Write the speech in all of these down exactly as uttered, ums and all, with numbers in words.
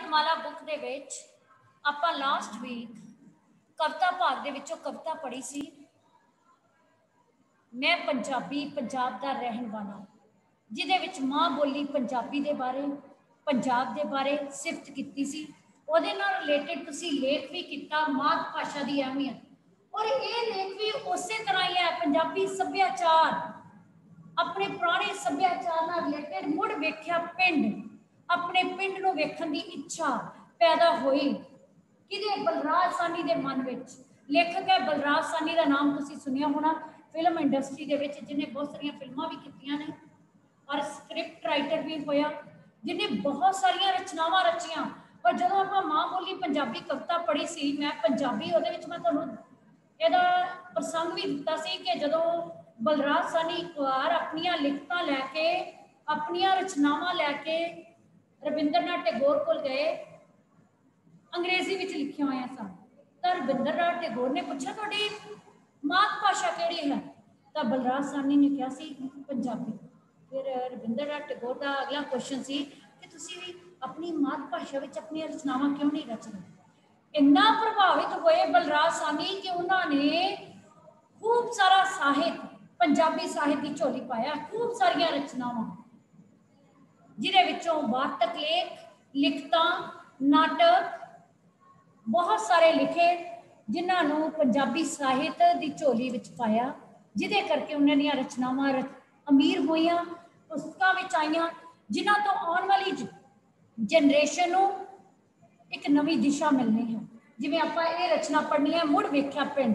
शब्दमाला book दे विच आपां last week कविता भाग दे विचों कविता पढ़ी सी, मैं पंजाबी पंजाब दा रहन वाला, जिहदे विच माँ बोली पंजाबी दे बारे पंजाब दे बारे सिफत कीती सी। उहदे नाल रिलेटेड तुसीं लेख भी कीता मात भाषा दी अहमियत, और ये लेख भी उस तरह ही है। पंजाबी सभ्याचार अपने पुराने सभ्याचार नाल रिलेटेड मुड़ वेख्या पिंड, अपने पिंड नूं वेखण दी इच्छा पैदा हुई किदे बलराज साहनी दे मन विच। लेखक है बलराज साहनी का नाम तुसीं सुनिया होना फिल्म इंडस्ट्री दे विच, जिन्हें बहुत सारिया फिल्मां भी कीतियां ने और स्क्रिप्ट राइटर भी होया, जिन्हें बहुत सारिया रचनावां रचियां। पर जदों आपां मां बोली पंजाबी कविता पढ़ी सी, मैं पंजाबी उहदे विच मैं तुहानूं इहदा प्रसंग भी दिता सी कि जदों बलराज साहनी एक बार अपनियां लिखतां लैके अपनियां रचनावां लैके रविंद्रनाथ टैगोर कोल गए, अंग्रेजी विच लिखिया हुई सन। तो रविंद्रनाथ टैगोर ने पूछा तुहाडी मात भाषा किहड़ी है, तो बलराज साहनी ने कहा सी पंजाबी। फिर रविंद्रनाथ टैगोर का अगला क्वेश्चन सी कि तुसीं भी अपनी मात भाषा विच अपनी रचनावां क्यों नहीं रच रहे। इन्ना प्रभावित हुए बलराज साहनी कि उन्होंने खूब सारा साहित्य पंजाबी साहित्य की झोली पाया, खूब सारिया रचनावां जिहदे विचों वार्तक लेख लिखतां नाटक बहुत सारे लिखे, जिन्होंने पंजाबी साहित्य की झोली विच पाया, जिदे करके उन्होंने रचनावां अमीर होइयां, पुस्तकां विच आईयां, जिन्हां तो आने वाली जनरेशन नूं एक नवी दिशा मिलनी है। जिवें आपां ये रचना पढ़नी है मुड़ वेख्या पिंड,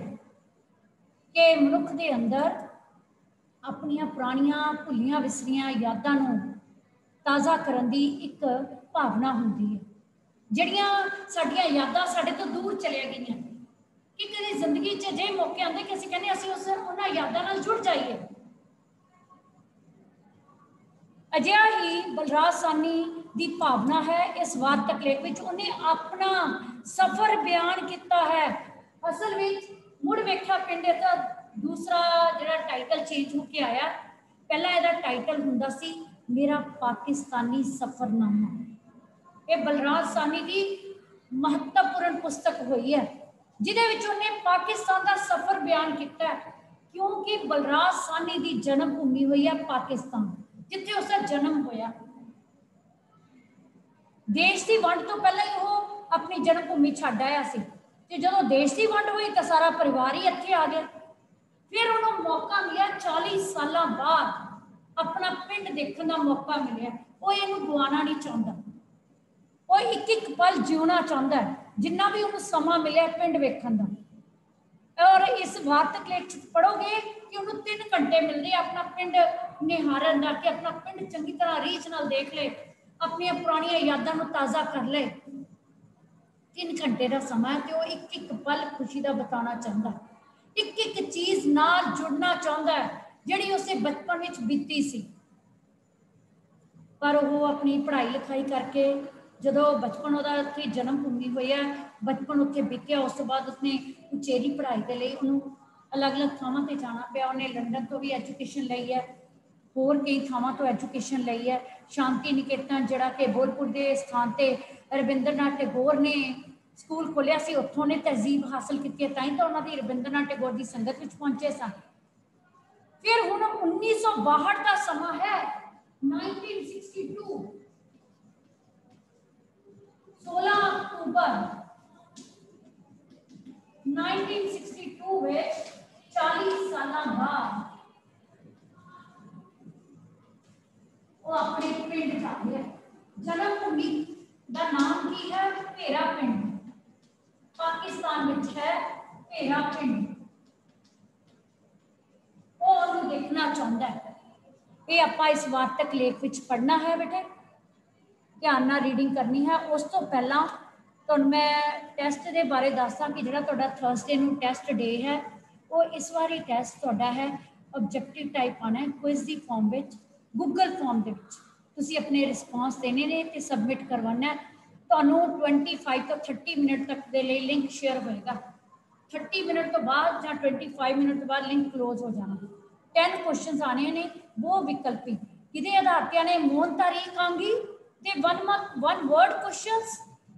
कि मनुख दे अंदर अपनियां पुरानियां भुलियां विसरियां यादां नूं ताज़ा करन दी एक भावना हुंदी है। जिहड़ियां साडियां यादां साडे तो दूर चलिया गईयां, कि कदे जिंदगी च अजिहे मौके आते कि असीं कहने असीं उस उन्हां यादां नाल जुड़ जाइए। अजिहा ही बलराज साहनी की भावना है इस वार्तक लेख विच। उन्हें अपना सफर बयान किया है। असल में मुड़ वेख्या पिंड का दूसरा जिहड़ा टाइटल चेंज होके आया, पहला इहदा टाइटल हुंदा सी मेरा पाकिस्तानी सफरनामा। ये बलराज साहनी की महत्वपूर्ण पुस्तक हुई है, जिहदे विच उन्हें पाकिस्तान का सफर बयान किया, क्योंकि बलराज साहनी की जन्मभूमि हुई है पाकिस्तान, जिथे उसका जन्म होया। देश की वंड तो पहले ही वो अपनी जन्मभूमि छड्ड आया सी, ते जदों देश की वंड हुई तो सारा परिवार ही इत्थे आ गया। फिर उन्होंने मौका मिला चालीस साल बाद अपना पिंड देखने का मौका मिले, वो इनू गवाना नहीं चाहता, वो एक एक पल जीना चाहता है, जिन्ना भी उन्होंने समा मिले पिंड वेखण का। और इस वार्तक लेख पढ़ोगे कि उन्होंने तीन घंटे मिल रहे अपना पिंड निहारन का, कि अपना पिंड चंगी तरह रीच नाल देख ले, अपनी पुरानियां यादां नूं ताज़ा कर ले। तीन घंटे का समा है, तो एक एक पल खुशी का बिताना चाहता है, एक एक चीज़ नाल जुड़ना चाहता है जिहड़ी उसे बचपन विच बीती सी। पर वो अपनी पढ़ाई लिखाई करके जदों बचपन उहदा उत्थे जन्मभूमि हुई है, बचपन उत्थे बीतिया, उस तो बाद उसने उचेरी पढ़ाई के लिए उन्होंने अलग अलग थावां ते जाना पिया। उन्हें लंडन तो भी एजुकेशन लई है, होर कई थावां तो एजुकेशन लई है। शांति निकेतन जिहड़ा कि बोलपुर के स्थान ते रविंद्रनाथ टैगोर ने स्कूल खोलिया सी, उत्थों ने तहजीब हासिल की, ताई तो उन्होंने रविंद्रनाथ टैगोर की संगत में पहुंचे सन। फिर हुण उन्नीस सौ बाहठ का समा है, नाइनटीन सिक्सटी टू, सोलह अक्टूबर नाइनटीन सिक्सटी टू में चालीस साल बाद वो अपने पिंड जाते हैं। जन्मभूमि का नाम की है भेरा पिंड, पाकिस्तान में है भेरा पिंड। वो उन्हें देखना चाहता है। ये आपां इस वार्तक लेख विच पढ़ना है बेटे, ध्यान नाल रीडिंग करनी है। उस तो पहला तुहानूं मैं टैसट के बारे दसदा कि जिहड़ा तुहाडा थर्सडे नूं टैसट डे है, वो इस बारी टैसट तुहाडा है ऑब्जेक्टिव टाइप आना है, क्विज की फॉर्म में, गूगल फॉर्म के तुसीं अपने रिस्पॉन्स देने ने ते सबमिट करवाना है। तुहानूं ट्वेंटी फाइव तो थर्टी मिनट तक के लिए लिंक शेयर होएगा, थर्टी मिनट तो बाद या ट्वेंटी फाइव मिनट तो बाद लिंक क्लोज हो जाना। टेन क्वेश्चन आने ने, वो विकल्पी किदे आधार ते आने, मौन तारीख आंगी ते वन वन वर्ड क्वेश्चंस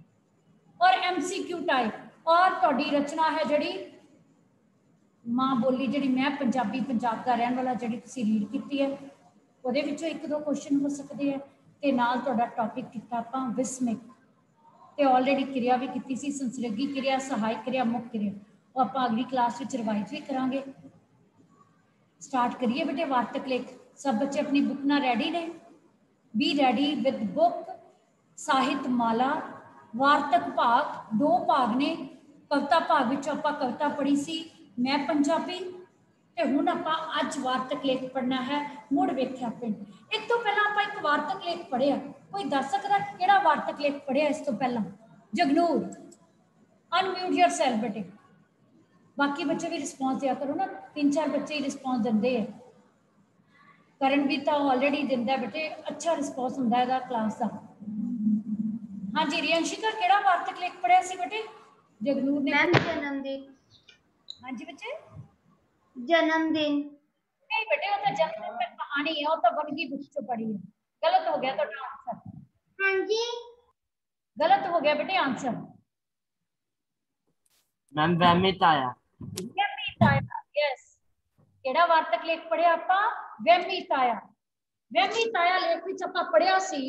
और एमसीक्यू टाइप और तुहाडी रचना है जिहड़ी माँ बोली जिहड़ी मैं पंजाबी पंजाब दा रहण वाला जिहड़ी तुसीं रीड कीती है ਉਹਦੇ ਵਿੱਚੋਂ ਇੱਕ ਦੋ क्वेश्चन हो सकते हैं ਤੇ ਨਾਲ ਤੁਹਾਡਾ टॉपिक ਕੀਤਾ ਆਪਾਂ विस्मिक ਤੇ ਆਲਰੇਡੀ ਕਿਰਿਆ ਵੀ ਕੀਤੀ ਸੀ ਸੰਸਰਗੀ ਕਿਰਿਆ ਸਹਾਇਕ ਕਿਰਿਆ ਮੁੱਖ ਕਿਰਿਆ ਉਹ ਆਪਾਂ ਅਗਲੀ ਕਲਾਸ ਵਿੱਚ ਰਿਵਾਈਜ਼ ਵੀ ਕਰਾਂਗੇ स्टार्ट करिए बेटे वार्तक लेख सब बच्चे अपनी बुक ना रेडी ने बी रेडी विद बुक साहित्य माला वार्तक भाग दो भाग ने कविता भाग विच आपां कविता पढ़ी सी मैं पंजाबी ते हुण आपां अज वार्तक लेख पढ़ना है मुड़ वेख्या पिंड एक तो पहला आपां एक वार्तक लेख पढ़िया कोई दस सकदा किहड़ा वार्तक लेख पढ़िया इस तो पहला जगनूर अनम्यूट योरसेल्फ बेटे बाकी बच्चे भी रिस्पॉन्स दिया करो ना तीन चार बच्चे ही रिस्पॉन्स देंगे है करणवीर तो ऑलरेडी दिंदा है बेटे अच्छा रिस्पॉन्स हुंदा है क्लास का हाँ जी रियांशिका केड़ा वार्तक लेख पढ़िया सी बेटे जगनूर ने मैम जन्मदिन हाँ जी बच्चे जन्मदिन नहीं बेटे वो तो जन्मदिन पे कहानी है वो तो वर्गी बुक से पढ़ी है गलत हो गया तो आंसर हाँ जी गलत हो गया बेटे आंसर मैम वहमित आया वहमित आया यस केड़ा वार्तक लेख पढ़िया आपां वहमित आया वहमित आया लेख विच आपां पढ़िया सी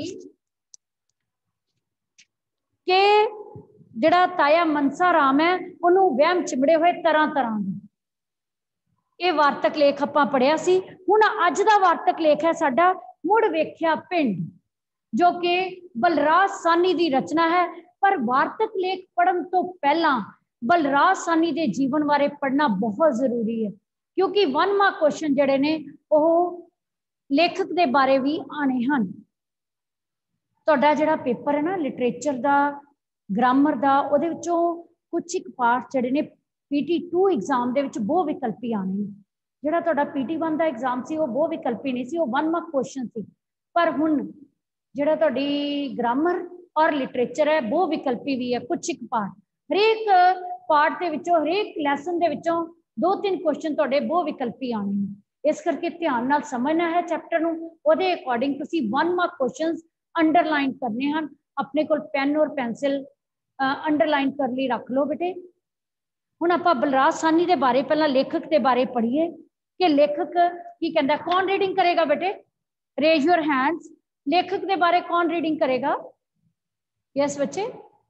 कि जिहड़ा ताया मनसा राम है उन्होंने वहम चिमड़े हुए तरह तरह के ये वार्तक लेख आपां पढ़िया सी हुण अज दा वार्तक लेख है साडा मुड़ वेख्या पिंड जो कि बलराज सानी दी रचना है पर वार्तक लेख पढ़न तो पहला बलराज सानी के जीवन बारे पढ़ना बहुत जरूरी है क्योंकि वन मार्क क्वेश्चन जड़े ने वो लेखक के बारे भी आने हैं तुहाडा जिहड़ा पेपर है ना लिटरेचर का ग्रामर का उहदे विचों कुछ एक पार्ट जड़े ने पीटी टू एग्जाम दे विच बहु विकल्पी आने जिहड़ा तुहाडा पीटी वन का एग्जाम सी वो बहु विकल्पी नहीं सी वो वन मार्क क्वेश्चन सी पर हुण जिहड़ा तुहाडी ग्रामर और लिटरेचर है बहु विकल्पी भी है कुछ एक पार्ट हरेक पार्ट के विचों हरेक लैसन के विचों दो तीन क्वेश्चन तुहाडे बहु विकल्पी आने हैं इस करके ध्यान नाल समझना है चैप्टर नूं उहदे अकॉर्डिंग तुसीं वन मार्क क्वेश्चंस अंडरलाइन करने हैं अपने कोल पेन और पेंसिल अंडरलाइन कर ली रख लो बेटे हुण आपां बलराज सानी के बारे पहला लेखक के बारे पढ़िए कि लेखक की कहता कौन रीडिंग करेगा बेटे रेज योर हैंड्स लेखक के बारे कौन रीडिंग करेगा यस बच्चे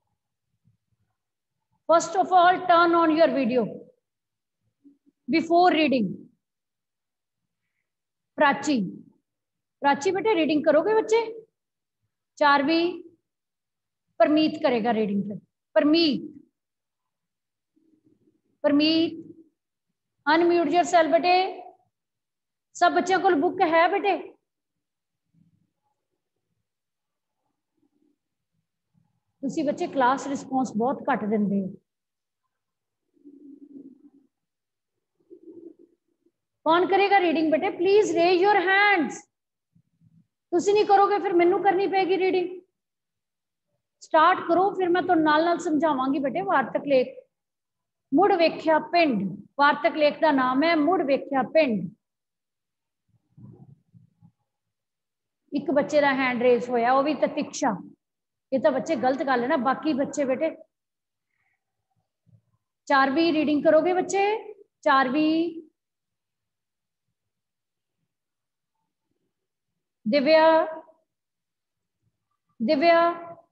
First of all, turn on your video before reading. Prachi, Prachi बेटे रीडिंग करोगे बच्चे? चारवी परमीत करेगा रीडिंग फिर परमीत परमीत अनम्यूट योरसेल्फ बेटे सब बच्चों को बुक है बेटे तुसी बच्चे क्लास रिस्पॉन्स बहुत घट देंगे कौन करेगा रीडिंग बेटे प्लीज रेज योर हैंड्स तुसी नहीं करोगे फिर मैनू करनी पेगी रीडिंग स्टार्ट करो फिर मैं तो नाल नाल समझावांगी बेटे वार्तक लेख मुड़ वेख्या पिंड वार्तक लेख का नाम है मुड़ वेख्या पिंड एक बच्चे का हैंड रेज होया वो भी ततिक्षा ये तो बच्चे गलत गल है ना बाकी बच्चे बेटे चारवी रीडिंग करोगे बच्चे चारवी दिव्या दिव्या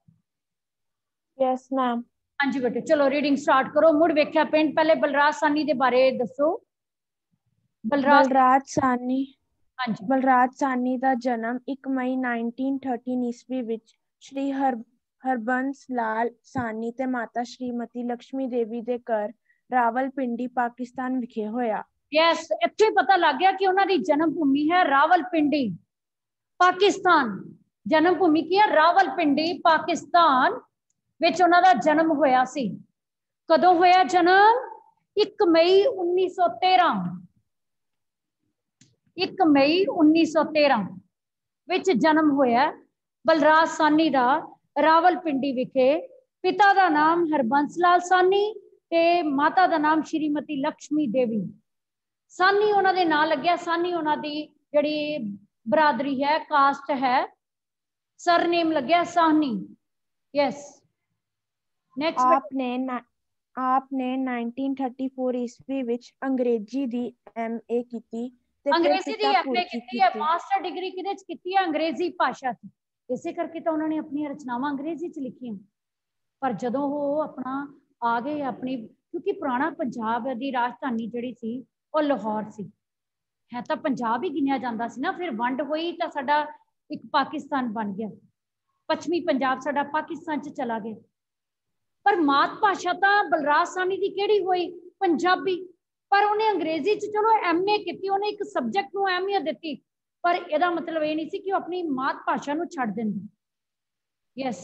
यस मैम हाँ जी बेटे चलो रीडिंग स्टार्ट करो मुड़ वेख्या पिंड पहले बलराज सानी के बारे दसो बलराज बलराज सानी हाँ जी बलराज सानी का जन्म एक मई नाइनटीन थर्टीन ईस्वी विच श्री हर हरबंस लाल सानी ते माता श्रीमती लक्ष्मी देवी दे घर रावलपिंडी पाकिस्तान विखे होया यस इत्थे पता लग गया कि उन्होंने जन्म भूमि है रावलपिंडी पाकिस्तान जन्म भूमि की है रावलपिंडी पाकिस्तान विच उन्हां दा जन्म होया सी कदों होया जन्म एक मई उन्नीस सौ तेरह एक मई उन्नीस सौ तेरह विच जन्म होया बलराज सानी दा रावलपिंडी विखे पिता दा नाम हरबंस लाल सानी ते माता दा नाम श्रीमती लक्ष्मी देवी सानी उन्हां दे नाम लग्या सानी उन्हां दी जिहड़ी बरादरी है कास्ट है सरनेम लग्या साहनी यस ਨੈਕਸਟ आपने ना- आपने नाइनटीन थर्टी फोर ईस्वी विच अंग्रेजी दी एम ए कीती ਤੇ ਫਿਰ अंग्रेजी की ਪਿਤਾ एम ए ਪੁਰਖੀ की है, ਕੀਤੀ। मास्टर डिग्री किहदे च कीती है? अंग्रेजी भाषा च। इसे करके तो उन्होंने अपनी रचनावां अंग्रेजी च लिखियां। पर जदों वो अपना आ गए अपनी, क्योंकि पुराना पंजाब दी राजधानी जिहड़ी सी वो लाहौर सी, है तो पंजाब ही गिनिया जाता सी ना। फिर वंड हुई तो साडा एक पाकिस्तान बन गया, पश्चिमी पंजाब साडा पाकिस्तान च चला गया। पर मात भाषा तो बलराज साहनी की किहड़ी हुई? पंजाबी। पर उन्हें अंग्रेजी च चलो एम ए की, उन्हें एक सबजैक्ट को अहमियत दी, पर यदा मतलब ये नहीं सी कि अपनी मात भाषा को छड्ड देंदे। यस।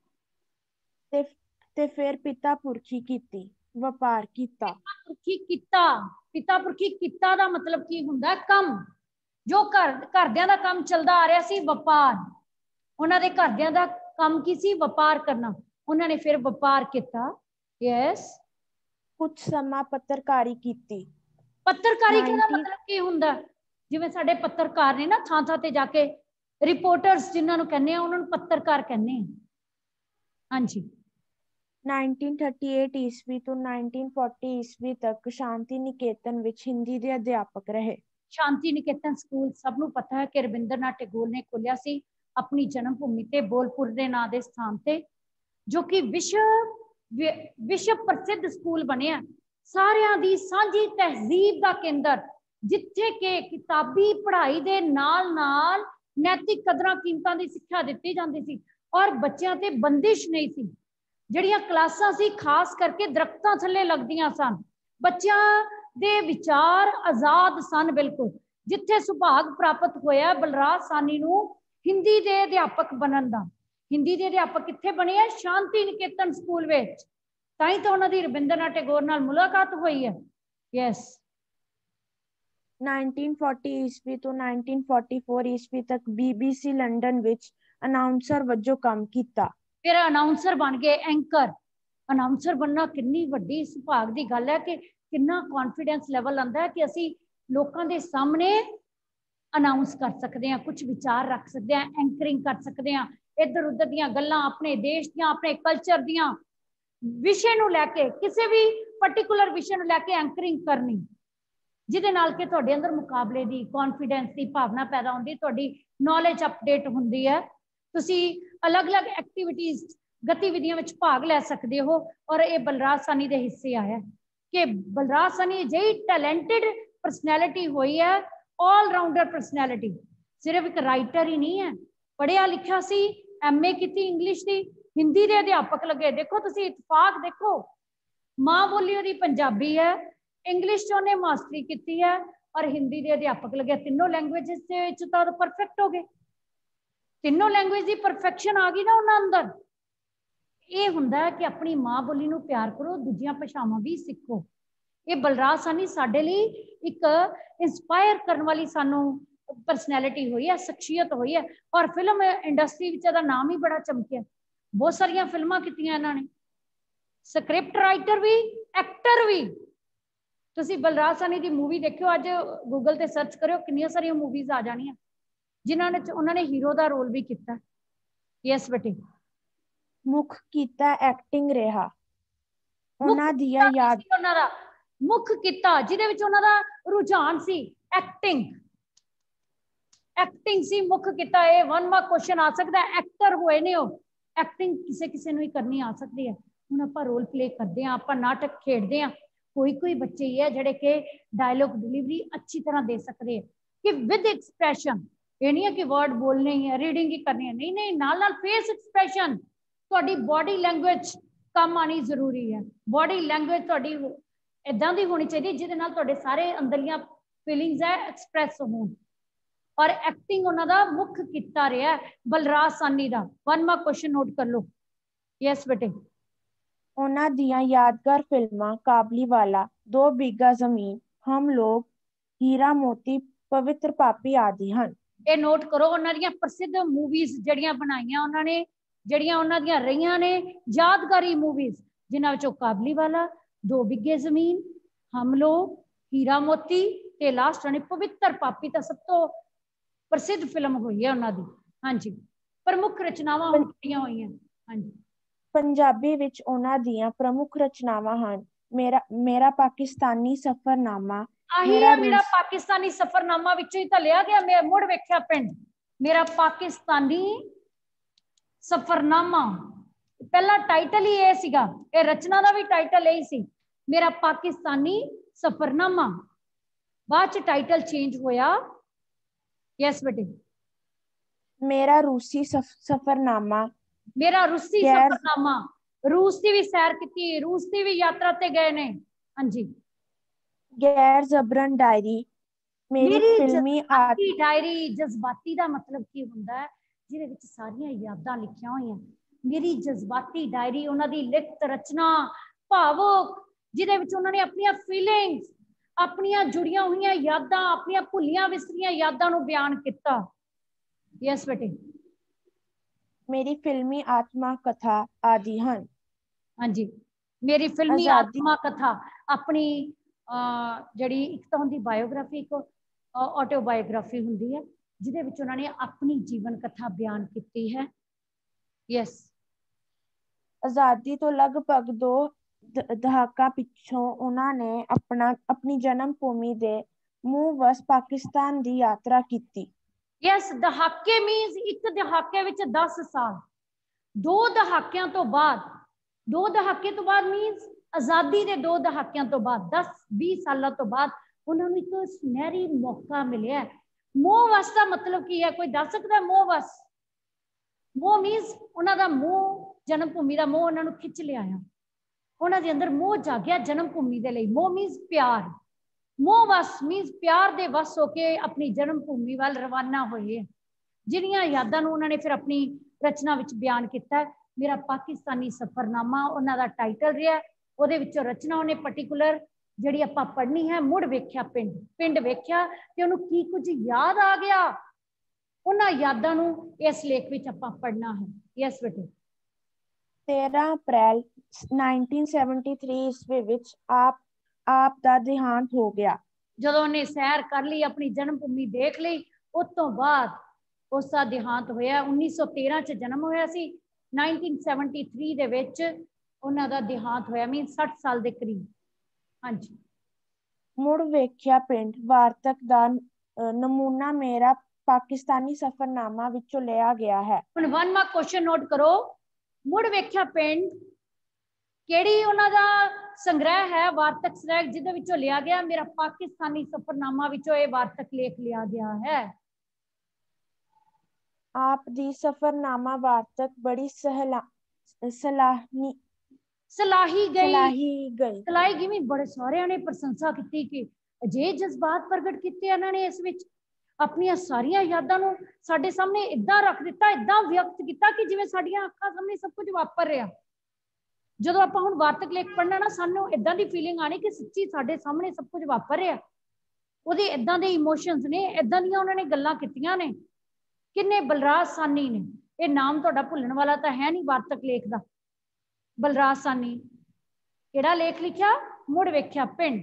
ਤੇ ਤੇ ਫਿਰ ਪਿਤਾ ਪੁਰਖੀ ਕੀਤੀ, ਵਪਾਰ ਕੀਤਾ। पुरखी किता, पिता पुरखी किता दा मतलब की हुंदा? कम। जो घर घरदियां दा काम चलदा आ रहा सी, वपार। उन्हां दे घरदियां दा काम की सी? वपार करना। उन्होंने फिर वपार किया। यस। कुछ समा पत्रकारी ਕੀਤੀ। पत्रकारी का नाइनटीन मतलब की हुंदा? जिवें साडे पत्रकार ने ना थां थां ते जाके रिपोर्टर्स जिन्हां नूं कहने आ, उन्हां नूं पत्रकार कहने आ। हाँ जी। नाइनटीन थर्टी एट ईस्वी ਤੋਂ नाइनटीन फोर्टी ईस्वी तक शांति निकेतन ਵਿੱਚ ਹਿੰਦੀ ਦੇ ਅਧਿਆਪਕ ਰਹੇ। शांति निकेतन स्कूल सब नूं पता है कि रविंद्रनाथ टैगोर ने खोलिया सी अपनी जन्म भूमि ते बोलपुर दे नां दे स्थान ते, जो कि विश्व विश्व प्रसिद्ध स्कूल बनिया, सारियां दी सांझी तहजीब दा केंद्र, जिथे के किताबी पढ़ाई दे नाल नाल नैतिक कदरां कीमतां दी सिक्ख्या दित्ती जांदी सी और बच्चों ते बंदिश नहीं सी। जिहड़ियां क्लासां सी खास करके दरख्तां थल्ले लगदियां सन, बच्चों दे विचार आजाद सन बिल्कुल। जिथे सुभाग प्राप्त होया बलराज साहनी नूं हिंदी दे अध्यापक बनन दा। हिंदी दे अध्यापक कित्थे बने है? शांति निकेतन स्कूल विच। ताई तो उन्हां दी रविंद्रनाथ टैगोर नाल मुलाकात हुई है। यस। नाइनटीन फोर्टी ईस्वी ਤੋਂ नाइनटीन फोर्टी फोर ईस्वी तक बीबीसी लंदन ਵਿੱਚ ਅਨਾਉਂਸਰ ਵਜੋਂ ਕੰਮ ਕੀਤਾ। फिर अनाउंसर बन गए, एंकर। अनाउंसर बनना कितनी वड्डी सुभाग की गल है कि कितना कॉन्फिडेंस लैवल आता है कि असी लोगों के सामने अनाउंस कर सकते हैं, कुछ विचार रख सकते हैं, एंकरिंग कर सकते हैं, इधर उधर दियां गल्लां, अपने देश दियां, अपने कल्चर दियां, विषय नूं लैके, किसी भी पर्टिकुलर विषय नूं लैके एंकरिंग करनी, जिहदे नाल कि तुहाडे अंदर मुकाबले दी, कॉन्फिडेंस की भावना पैदा होंदी, तुहाडी नॉलेज अपडेट होंदी है, तुसी अलग अलग एक्टिविटीज गतिविधियों में भाग लै सकते हो। और ये बलराज साहनी दे हिस्से आया कि बलराज साहनी जी टैलेंटेड परसनैलिटी हुई है, ऑल राउंडर परसनैलिटी। सिर्फ एक राइटर ही नहीं है, पढ़िया लिखा सी, एम ए की इंग्लिश की, हिंदी के अध्यापक लगे। देखो तुसी इतफाक देखो, माँ बोली उहदी पंजाबी है, इंग्लिश च उन्हें मास्टरी की है और हिंदी के अध्यापक लगे। तीनों लैंग्वेजेस तो परफेक्ट हो गए, तीनों लैंग्वेज की परफेक्शन आ गई ना उन्होंने अंदर। ये हुंदा है कि अपनी माँ बोली नूं प्यार करो, दूजियां भाषावां भी सीखो। ये बलराज साहनी साडे लई एक इंस्पायर करने वाली सानू परसनैलिटी हुई है, शख्सियत हुई है। और फिल्म इंडस्ट्री विच इहदा नाम ही बड़ा चमकिया, बहुत सारिया फिल्मां कीतियां इन्हां ने, स्क्रिप्ट राइटर भी, एक्टर भी। तुसी बलराज साहनी दी मूवी देखियो, अज गूगल ते सर्च करो, कितनियां सारियां मूवीज आ जानियां जिन्होंने उन्होंने हीरो का रोल भी किया। यस बेटे। मुख कीता एक्टिंग रहा। उन्हां दियां याद उन्हां दा मुख कीता जिहदे विच उन्हां दा रुझान सी एक्टिंग, एक्टिंग सी मुख कीता। ये वन मार्क क्वेश्चन आ सकता है, एक्टर होए ने हो, एक्टिंग किसी किसी नूं ही करनी आ सकती है। हुण आपां रोल प्ले करते हैं, आपां नाटक खेडते हैं, कोई कोई बच्चे ही है जिहड़े कि डायलॉग डिलीवरी अच्छी तरह दे सकते हैं कि विद एक्सप्रैशन। ये नहीं है कि वर्ड बोलने ही है, रीडिंग ही करनी है, नहीं नहीं, नाल नाल फेस एक्सप्रैशन, तुहाडी बॉडी लैंग्वेज काम आनी जरूरी है। बॉडी लैंग्वेज तुहाडी इदां दी होनी चाहिए जिहदे नाल तुहाडे सारे अंदरलियां फीलिंग्स है एक्सप्रैस होण। और एक्टिंग उन्हां दा मुख किता रहा बलराज साहनी दा। वन मार्क क्वेश्चन नोट कर लो। यस बेटे। उन्हां दियां यादगार फिल्मां काबलीवाला, दो बीघा जमीन, हम लोग, हीरा मोती, पवित्र पापी आदि हैं। ये नोट करो, उन्हां दियां प्रसिद्ध मूवीज जड़ियां बनाईयां उन्होंने, जड़ियां उन्हां दियां रहियां ने यादगारी मूवीज, जिन्हां विचों काबलीवाला, दो बिघे जमीन, हम लोग, हीरा मोती ते लास्ट ने पवित्र पापी। तो सब तो प्रसिद्ध फिल्म हुई है उन्हां दी। हाँ जी, प्रमुख रचनावां कितनियां हुई हैं। हाँ जी, ਪੰਜਾਬੀ ਵਿੱਚ ਉਹਨਾਂ ਦੀਆਂ ਪ੍ਰਮੁੱਖ ਰਚਨਾਵਾਂ ਹਨ ਮੇਰਾ ਮੇਰਾ ਪਾਕਿਸਤਾਨੀ ਸਫ਼ਰਨਾਮਾ, ਆਹੀ ਮੇਰਾ ਹੈ ਮੇਰਾ ਰੂਸ ਪਾਕਿਸਤਾਨੀ ਸਫ਼ਰਨਾਮਾ ਵਿੱਚੋਂ ਹੀ ਤਾਂ ਲਿਆ ਗਿਆ। ਮੈਂ ਮੁੜ ਵੇਖਿਆ ਪਿੰਡ, ਮੇਰਾ ਪਾਕਿਸਤਾਨੀ ਸਫ਼ਰਨਾਮਾ। ਪਹਿਲਾ ਟਾਈਟਲ ਹੀ ਇਹ ਸੀਗਾ, ਇਹ ਰਚਨਾ ਦਾ ਵੀ ਟਾਈਟਲ ਇਹੀ ਸੀ, ਮੇਰਾ ਪਾਕਿਸਤਾਨੀ ਸਫ਼ਰਨਾਮਾ। ਬਾਅਦ ਚ ਟਾਈਟਲ ਚੇਂਜ ਹੋਇਆ। ਯੈਸ ਬੇਟੇ। ਮੇਰਾ ਰੂਸੀ ਸਫ਼ਰਨਾਮਾ, ਮੇਰਾ ਰੂਸੀ ਗੈਰ ਸਫ਼ਰਨਾਮਾ, रूस की भी सैर की, रूस की भी यात्रा ते गए ने। हाँ जी। गैर जबरन डायरी, मेरी, मेरी फिल्मी जज्बाती डायरी। जज्बाती का मतलब की हुंदा है जिहदे विच सारियां यादां लिखियां होईयां। मेरी जज्बाती डायरी उन्हां दी लिखत रचना भावुक, जिहदे विच उन्हां ने अपनी फीलिंग्स, अपनियां जुड़ियां हुईयां यादां, अपनियां भुलियां विसरियां यादां नूं बयान किता। यस बेटे। मेरी फिल्मी आत्मा कथा आदि हन। हाँ जी। मेरी फिल्मी आजादी आत्मा कथा अपनी जड़ी एक तो होंदी बायोग्राफी, एक ऑटोबायोग्राफी हुंदी है जिहदे विच उन्हां ने अपनी जीवन कथा बयान की है। यस। आजादी तो लगभग दो दहाका पिछों उन्हां ने अपना अपनी जन्म भूमि दे मूह वस पाकिस्तान दी यात्रा की। यस। दहाके मीनस एक दहाके विच दस साल, दो दहाकियां तो बाद, दो दहाके तो बाद मीनस आजादी के दो दहाकियां तो बाद, दस बीस सालों तो बाद उन्होंने एक सुनहरी मौका मिले। मोह वस का मतलब की है, कोई दस सकता है? मोह वस, मोह मीनस उन्होंने मोह, जन्म भूमि का मोह उन्होंने खिंच लिया, उन्होंने अंदर मोह जागया जन्म भूमि के लिए। मोह मीनस प्यार, मोह वस मीनस प्यार दे वस होके अपनी जन्म भूमि वाल रवाना होए, जिहड़ियां यादां नूं उन्होंने फिर अपनी रचना विच बयान किया। मेरा पाकिस्तानी सफरनामा उन्हां दा टाइटल रहा। उहदे विचों रचना उन्हें पर्टिकुलर जिहड़ी आपां पढ़नी है, मुड़ वेख्या पिंड। पिंड वेख्या ते उहनूं की कुछ याद आ गया, उन्हां यादां नूं इस लेख विच आपां पढ़ना है। यस बेटे। तेरह अप्रैल नाइनटीन सैवनटी थ्री ईस्वी विच आप आप दा देहांत हो गया। जदों उन्हें सैर कर ली, अपनी जन्म भूमि देख ली, उस तो बाद उसका देहांत होया। उन्नीस सौ तेरह च जन्म होया सी, नाइनटीन सैवनटी थ्री दे विच उन्हां दा देहांत होया, मीन साठ साल के करीब। हाँ जी। मुड़ वेख्या पिंड वार्तक दा नमूना मेरा पाकिस्तानी सफरनामा विचों लिया गया है। हुण वन मार्क क्वेश्चन नोट करो। मुड़ वेख्या पिंड केड़ी उन्हां दा संग्रह है, वार्तक संग्रह, जिहदे विचों लिया गया। मेरा पाकिस्तानी सफरनामा विचों ये वार्तक लेख लिया गया है। आप दी सफरनामा वार्तक बड़ी सहला सलाही सलाही गई सलाही गई सलाही गई बड़े सारिਆਂ ने प्रशंसा की कि अजे जज्बात प्रगट किए इन्होंने इस विच अपनी सारिया यादां नूं साडे सामने इदां रख दिता, इदां व्यक्त किया कि जिवें साडियां अखां सामने सब कुछ वापर रहा। जदों आपां हुण वार्तक लेख पढ़ना ना, सानूं इदां दी फीलिंग आनी कि सच्ची साडे सामने सब कुछ वापर रहा। उहदे इदां दे इमोशनस ने, इदां दियां उन्होंने गल्लां कीतियां ने। किन्ने बलराज सानी ने, ये नाम तुहाडा भुल्लण वाला तां है नहीं वार्तक लेख दा। बलराज सानी केड़ा लेख लिखिया? मुड़ वेख्या पिंड।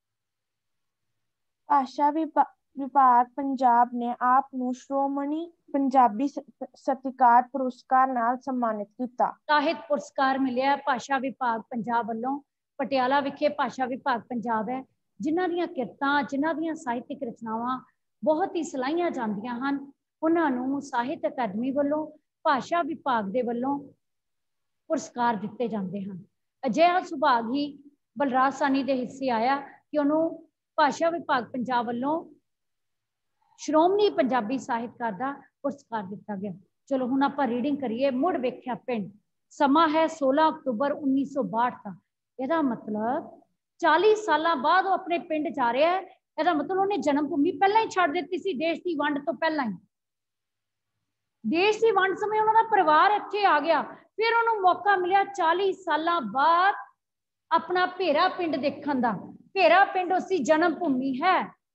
भाषा विभाग पंजाब ने आप नूं श्रोमणी पंजाबी सत्कार पुरस्कार नाल सम्मानित किया। साहित्य पुरस्कार मिलिया भाषा विभाग पंजाब वालों। पटियाला विखे भाषा विभाग पंजाब है, जिन्हां दीयां किरतां, जिन्हां दीयां साहित्यिक रचनावां बहुत ही सलाहियां जांदियां हन, उन्हां नूं साहित्य अकादमी वालों, भाषा विभाग दे वालों पुरस्कार दिते जाते हैं। अजिहा सुभाग ही बलराज सानी के हिस्से आया कि उन्होंने भाषा विभाग पंजाब वालों श्रोमणी पंजाबी साहित्यकार का पुरस्कार दिता गया। चलो हुण आपां रीडिंग करिए। मुड़ वेख्या पिंड। समा है सोलह अक्तूबर उन्नीस सौ बाहठ का। यदा मतलब चालीस साल बाद वो अपने पिंड जा रहा है। यदा मतलब उन्हें जन्मभूमि पहला ही छड्ड दित्ती सी, देश की वंड तो पहला ही। देश की वंड समय उन्होंने परिवार इत्थे आ गया, फिर उन्होंने मौका मिला चालीस साल बाद अपना भेरा पिंड देखने का। भेरा पिंड उसकी जन्मभूमि है।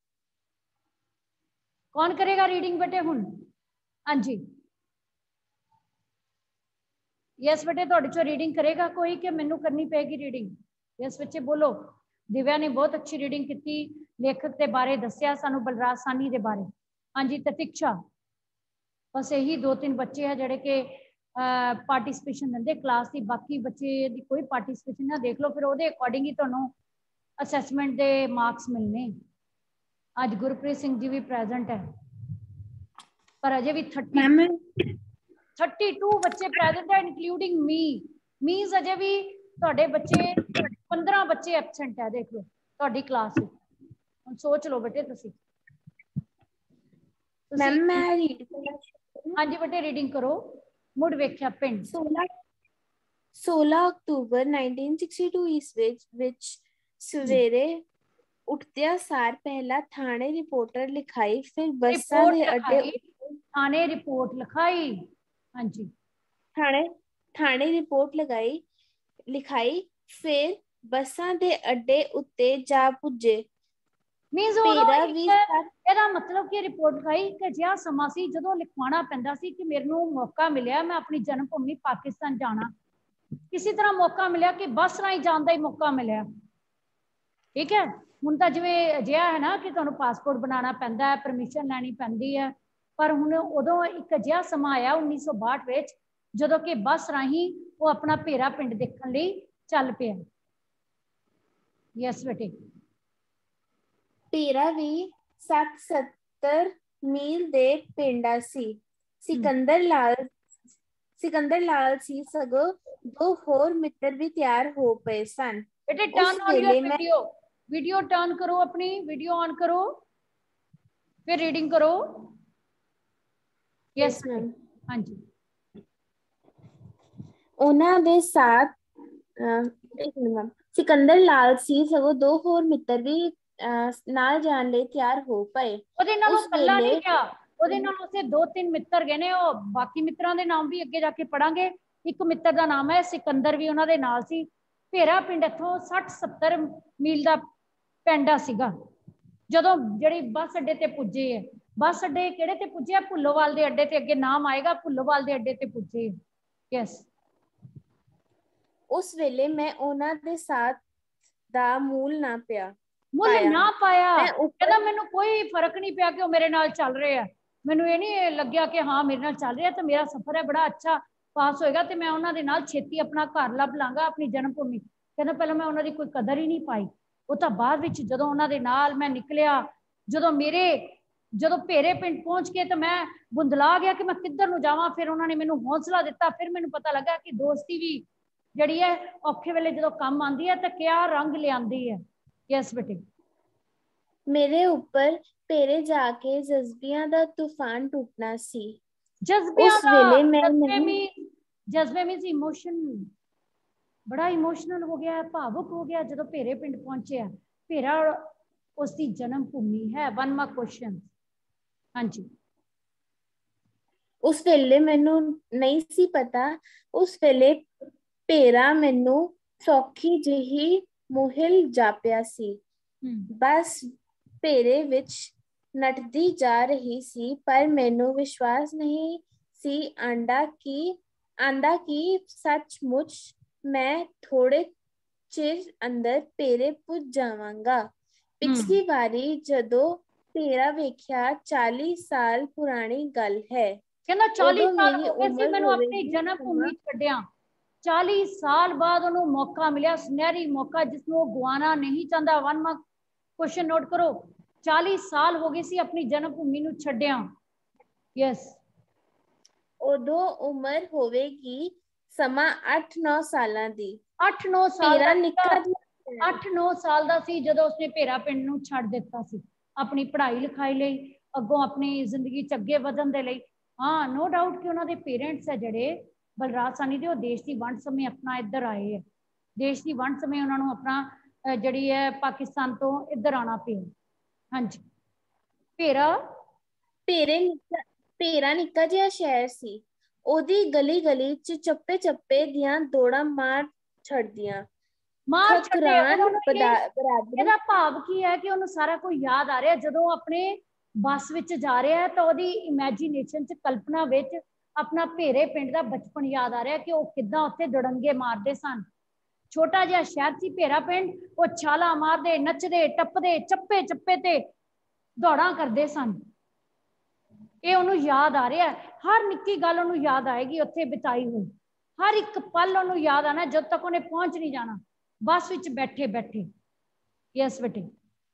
कौन करेगा रीडिंग बेटे हुण? हाँ जी। यस बेटे, तुहाडे चों रीडिंग करेगा कोई कि मैनू करनी पेगी रीडिंग? यस बच्चे बोलो। दिव्या ने बहुत अच्छी रीडिंग की, लेखक के बारे दसिया सानू, बलराज सानी के बारे। हाँ जी। प्रतीक्षा, बस यही दो तीन बच्चे हैं जोड़े के पार्टिसिपेशन देंगे क्लास की, बाकी बच्चे की कोई पार्टिसिपेशन ना देख लो, फिर वो अकॉर्डिंग ही तुहानू असैसमेंट के मार्क्स मिलने। अज गुरप्रीत सिंह जी भी प्रेजेंट है, पर अजे भी थर्टी थर्टी टू बच्चे प्रेजेंट है इंक्लूडिंग मी मीनस अजे भी तुहाडे बच्चे पंद्रह बच्चे एबसेंट है। देख लो तुहाडी क्लास में, हुण सोच लो बेटे तुसी। मैम मैं रीड हाँ जी बेटे रीडिंग करो। मुड़ वेख्या पिंड सोलह अक्टूबर नाइनटीन सिक्सटी टू ईस्वी विच सवेरे उठदिया सार पहला थाने रिपोर्टर लिखाई, फिर बसां दे अड्डे थाने रिपोर्ट लिखाई। हाँ जी थाने थाने रिपोर्ट लगाई लिखाई, फिर बसां दे अड्डे उत्ते जा पुजे। मीनस ਇਹਦਾ मतलब कि रिपोर्ट लिखाई कि जिहा समा सी जदों लिखवाना पैंदा सी कि मेरे ਨੂੰ मौका मिलिया मैं अपनी जन्म भूमि पाकिस्तान जाना, किसी तरह मौका मिलिया कि बस राही जान का ही मौका मिलिया। ठीक है, हुण तां जिवें अजिहा है ना कि तुहानूं पासपोर्ट बनाना पैंदा है, परमिशन लैनी पैंदी है, पर हुण उदों एक अजिहा समा आया उन्नीस सौ बाहठ विच जदों कि बस राही वो अपना भेरा पिंड देखण लई चल पिया। यस बेटे भेरा भी सत्त सत्तर मील दे पिंडा सी। सिकंदर लाल सिकंदर लाल सी सगों दो होर मित्र भी तैयार हो पे सन। बेटे turn on your video, video turn करो, अपनी वीडियो ऑन करो, फिर रीडिंग करो। Yes ma'am. हाँ जी उन्हां दे साथ एक मिनट मैम सिकंदर लाल सी सगों दो होर मित्र भी नाल जान ले तैयार हो पए। ਉਹਦੇ ਨਾਲੋਂ ਕੱਲਾ ਨਹੀਂ ਗਿਆ, ਉਹਦੇ ਨਾਲ ਉਸੇ ਦੋ ਤਿੰਨ ਮਿੱਤਰ ਗਏ ਨੇ। ਉਹ ਬਾਕੀ ਮਿੱਤਰਾਂ ਦੇ ਨਾਮ ਵੀ ਅੱਗੇ ਜਾ ਕੇ ਪੜਾਂਗੇ। ਇੱਕ ਮਿੱਤਰ ਦਾ ਨਾਮ ਹੈ ਸਿਕੰਦਰ, ਵੀ ਉਹਨਾਂ ਦੇ ਨਾਲ ਸੀ। ਭੇਰਾ ਪਿੰਡ ਇੱਥੋਂ ਸੱਠ ਸੱਤਰ ਮੀਲ ਦਾ ਪਿੰਡ ਸੀਗਾ। ਜਦੋਂ ਜਿਹੜੀ ਬੱਸ ਅੱਡੇ ਤੇ ਪੁੱਜੇ ਹੈ, ਬੱਸ ਅੱਡੇ ਕਿਹੜੇ ਤੇ ਪੁੱਜੇ ਆ? ਭੁੱਲੋਵਾਲ ਦੇ ਅੱਡੇ ਤੇ, ਅੱਗੇ ਨਾਮ ਆਏਗਾ ਭੁੱਲੋਵਾਲ ਦੇ ਅੱਡੇ ਤੇ ਪੁੱਜੇ। ਯਸ ਉਸ ਵੇਲੇ ਮੈਂ ਉਹਨਾਂ ਦੇ ਸਾਥ ਦਾ ਮੂਲ ਨਾ ਪਿਆ ਮੁੱਲ ਨਾ ਪਾਇਆ। ਕਹਿੰਦਾ ਮੈਨੂੰ ਕੋਈ ਫਰਕ ਨਹੀਂ ਪਿਆ ਕਿ ਉਹ ਮੇਰੇ ਨਾਲ ਚੱਲ ਰਹੇ ਆ, ਮੈਨੂੰ ਇਹ ਨਹੀਂ ਲੱਗਿਆ ਕਿ ਹਾਂ ਮੇਰੇ ਨਾਲ ਚੱਲ ਰਿਹਾ ਤੇ ਮੇਰਾ ਸਫ਼ਰ ਹੈ ਬੜਾ ਅੱਛਾ ਪਾਸ ਹੋਏਗਾ ਤੇ ਮੈਂ ਉਹਨਾਂ ਦੇ ਨਾਲ ਛੇਤੀ ਆਪਣਾ ਘਰ ਲੱਭ ਲਾਂਗਾ, ਆਪਣੀ ਜਨਮ ਭੂਮੀ। ਕਹਿੰਦਾ ਪਹਿਲਾਂ ਮੈਂ ਉਹਨਾਂ ਦੀ ਕੋਈ ਕਦਰ ਹੀ ਨਹੀਂ ਪਾਈ। ਉਹ ਤਾਂ ਬਾਅਦ ਵਿੱਚ ਜਦੋਂ ਉਹਨਾਂ ਦੇ ਨਾਲ ਮੈਂ ਨਿਕਲਿਆ, ਜਦੋਂ ਮੇਰੇ ਜਦੋਂ ਭੇਰੇ ਪਿੰਡ ਪਹੁੰਚ ਕੇ ਤਾਂ ਮੈਂ ਬੁੰਦਲਾ ਗਿਆ ਕਿ ਮੈਂ ਕਿੱਧਰ ਨੂੰ ਜਾਵਾਂ। ਫਿਰ ਉਹਨਾਂ ਨੇ ਮੈਨੂੰ ਹੌਸਲਾ ਦਿੱਤਾ। ਫਿਰ ਮੈਨੂੰ ਪਤਾ ਲੱਗਾ ਕਿ ਦੋਸਤੀ ਵੀ ਜਿਹੜੀ ਹੈ ਔਖੇ ਵੇਲੇ ਜਦੋਂ ਕੰਮ ਆਉਂਦੀ ਹੈ ਤਾਂ ਕਿਆ ਰੰਗ ਲਿਆਂਦੀ ਹੈ। ਯਸ ਬੇਟੇ ਮੇਰੇ ਉੱਪਰ ਭੇਰੇ ਜਾ ਕੇ ਜਜ਼ਬਿਆਂ ਦਾ ਤੂਫਾਨ ਟੁੱਟਣਾ ਸੀ। ਜਜ਼ਬਿਆਂ ਦਾ ਜਜ਼ਬੇ ਮੀ ਜਜ਼ਬੇ ਮੀਨਸ ਇਮੋਸ਼ਨ, ਬੜਾ ਇਮੋਸ਼ਨਲ ਹੋ ਗਿਆ, ਭਾਵੁਕ ਹੋ ਗਿਆ ਜਦੋਂ ਭੇਰੇ ਪਿੰਡ ਪਹੁੰਚਿਆ। ਭੇਰਾ ਉਸ ਦੀ ਜਨਮ ਭੂਮੀ ਹੈ। ਵਨ ਮਾਰ ਕੁਐਸਚਨ। ਹਾਂਜੀ ਉਸ ਵੇਲੇ ਮੈਨੂੰ ਨਹੀਂ ਸੀ ਪਤਾ, ਉਸ ਵੇਲੇ ਭੇਰਾ ਮੈਨੂੰ ਸੌਖੀ ਜਿਹੀ ਮੁਹਿਲ ਜਾਪਿਆ ਸੀ। ਬਸ ਭੇਰੇ ਵਿੱਚ ਨੱਠਦੀ ਜਾ ਰਹੀ ਸੀ, ਪਰ ਮੈਨੂੰ ਵਿਸ਼ਵਾਸ ਨਹੀਂ ਸੀ ਆਂਦਾ ਕਿ ਆਂਦਾ ਕਿ ਸੱਚਮੁੱਚ ਮੈਂ ਥੋੜੇ ਚਿਰ ਅੰਦਰ ਭੇਰੇ ਪੁੱਜ ਜਾਵਾਂਗਾ। ਪਿਛਲੀ ਵਾਰੀ ਜਦੋਂ ਭੇਰਾ ਵੇਖਿਆ ਚਾਲੀ ਸਾਲ ਪੁਰਾਣੀ ਗੱਲ ਹੈ। ਕਹਿੰਦਾ ਚਾਲੀ ਸਾਲ ਹੋ ਗਏ ਸੀ ਮੈਨੂੰ ਆਪਣੀ ਜਨਮ ਭੂਮੀ ਛੱਡਿਆ। ਚਾਲੀ ਸਾਲ ਬਾਅਦ ਉਹਨੂੰ ਮੌਕਾ ਮਿਲਿਆ, ਸੁਨਹਿਰੀ ਮੌਕਾ ਜਿਸਨੂੰ ਉਹ ਗਵਾਉਣਾ ਨਹੀਂ ਚਾਹੁੰਦਾ। ਵਨ ਮਾਰਕ ਕੁਐਸਚਨ ਨੋਟ ਕਰੋ। ਚਾਲੀ ਸਾਲ ਹੋ ਗਏ ਸੀ ਆਪਣੀ ਜਨਮ ਭੂਮੀ ਨੂੰ ਛੱਡਿਆ। ਯਸ ਉਦੋਂ ਉਮਰ ਹੋਵੇਗੀ ਸਮਾਂ ਅੱਠ ਨੌ ਸਾਲਾਂ ਦੀ। ਅੱਠ ਨੌ ਸਾਲ ਦਾ ਨਿੱਕਾ ਅੱਠ ਨੌ ਸਾਲ ਦਾ ਸੀ ਜਦੋਂ ਉਸਨੇ ਭੇਰਾ ਪਿੰਡ ਨੂੰ ਛੱਡ ਦਿੱਤਾ ਸੀ ਆਪਣੀ ਪੜ੍ਹਾਈ ਲਿਖਾਈ ਲਈ, ਅੱਗੋਂ ਆਪਣੀ ਜ਼ਿੰਦਗੀ 'ਚ ਅੱਗੇ ਵਧਣ ਦੇ ਲਈ। ਹਾਂ ਨੋ ਡਾਊਟ ਕਿ ਉਹਨਾਂ ਦੇ ਪੇਰੈਂਟਸ ਹੈ ਜਿਹੜੇ ਬਲਰਾਜ ਸਾਹਨੀ ਦੇ, ਉਹ ਦੇਸ਼ ਦੀ ਵੰਡ ਸਮੇਂ ਆਪਣਾ ਇੱਧਰ ਆਏ ਹੈ। ਦੇਸ਼ ਦੀ ਵੰਡ ਸਮੇਂ ਉਹਨਾਂ ਨੂੰ ਆਪਣਾ ਜਿਹੜੀ ਹੈ ਪਾਕਿਸਤਾਨ ਤੋਂ ਇੱਧਰ ਆਉਣਾ ਪਿਆ। ਹਾਂਜੀ ਭੇਰਾ ਭੇਰੇ ਨਿੱਕਾ ਭੇਰਾ ਨਿੱਕਾ ਜਿਹਾ ਸ਼ਹਿਰ ਸੀ। ਉਹਦੀ ਗਲੀ ਗਲੀ 'ਚ ਚੱਪੇ ਚੱਪੇ ਦੀਆਂ ਦੌੜਾਂ ਮਾਰ ਛੱਡਦੀਆਂ ਮਾਰ ਛੱਡੇ। ਇਹਦਾ ਭਾਵ ਕੀ ਹੈ ਕਿ ਉਹਨੂੰ ਸਾਰਾ ਕੁਝ ਯਾਦ ਆ ਰਿਹਾ। ਜਦੋਂ ਆਪਣੇ ਬੱਸ ਵਿੱਚ ਜਾ ਰਿਹਾ ਹੈ ਤਾਂ ਉਹਦੀ ਇਮੈਜੀਨੇਸ਼ਨ 'ਚ, ਕਲਪਨਾ ਵਿੱਚ ਆਪਣਾ ਭੇਰੇ ਪਿੰਡ ਦਾ ਬਚਪਨ ਯਾਦ ਆ ਰਿਹਾ ਕਿ ਉਹ ਕਿੱਦਾਂ ਉੱਥੇ ਦੁੜੰਗੇ ਮਾਰਦੇ ਸਨ। ਛੋਟਾ ਜਿਹਾ ਸ਼ਹਿਰ ਸੀ ਭੇਰਾ ਪਿੰਡ। ਉਹ ਛਾਲਾਂ ਮਾਰਦੇ, ਨੱਚਦੇ, ਟੱਪਦੇ, ਚੱਪੇ ਚੱਪੇ ਤੇ ਦੌੜਾਂ ਕਰਦੇ ਸਨ। ਇਹ ਉਹਨੂੰ ਯਾਦ ਆ ਰਿਹਾ, ਹਰ ਨਿੱਕੀ ਗੱਲ ਉਹਨੂੰ ਯਾਦ ਆਏਗੀ ਉੱਥੇ ਬਿਤਾਈ ਹੋਈ, ਹਰ ਇੱਕ ਪਲ ਉਹਨੂੰ ਯਾਦ ਆਣਾ ਜਦ ਤੱਕ ਉਹਨੇ ਪਹੁੰਚ ਨਹੀਂ ਜਾਣਾ ਬੱਸ ਵਿੱਚ ਬੈਠੇ ਬੈਠੇ। ਯਸ ਬੇਟੇ।